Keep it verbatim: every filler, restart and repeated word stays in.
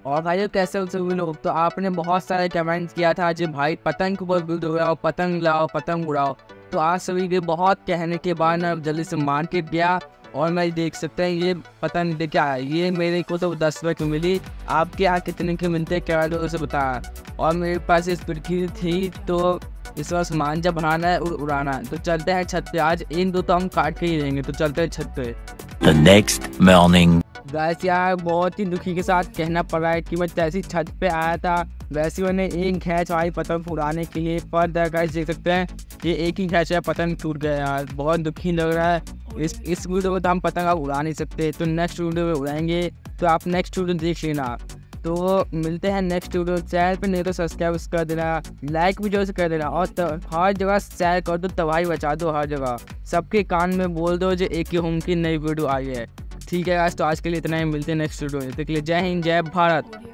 और भाई कैसे हो सभी लोग। तो आपने बहुत सारे कमेंट्स किया था जो भाई पतंग के ऊपर बिल्ड हो गया, पतंग लाओ पतंग उड़ाओ। तो आज सभी के बहुत कहने के बाद मैं जल्दी से मार्केट गया और मैं देख सकते हैं ये पतंग लेके आया। ये मेरे को तो दस रुपये की मिली। आपके यहाँ कितने के मिलते हैं क्या लोगों से बताया। और मेरे पास इस पिड़की थी तो इस बार सामान जब बनाना है और उड़ाना है। तो चलते हैं छत पे। आज इन दो तो हम काट के ही रहेंगे। तो चलते हैं छत पे। The next morning. गाइस यार बहुत ही दुखी के साथ कहना पड़ रहा है कि मैं जैसी छत पे आया था वैसे मैंने एक खैच आई पतंग उड़ाने के लिए, पर गाइस देख सकते हैं ये एक ही खैच है पतंग टूट गया यार। बहुत दुखी लग रहा है। इस इस वीडियो को तो हम पतंग अब उड़ा नहीं सकते, तो नेक्स्ट वीडियो में उड़ाएंगे। तो आप नेक्स्ट वीडियो देख लेना। तो मिलते हैं नेक्स्ट वीडियो। चैनल पे नहीं तो सब्सक्राइब कर देना, लाइक भी जरूर से कर देना और हर जगह शेयर कर दो, तबाही बचा दो हर जगह। सबके कान में बोल दो जो एक ही होम की नई वीडियो आई है। ठीक है गाइस, तो आज के लिए इतना ही। मिलते हैं नेक्स्ट वीडियो में। तब तक के लिए जय हिंद जय भारत।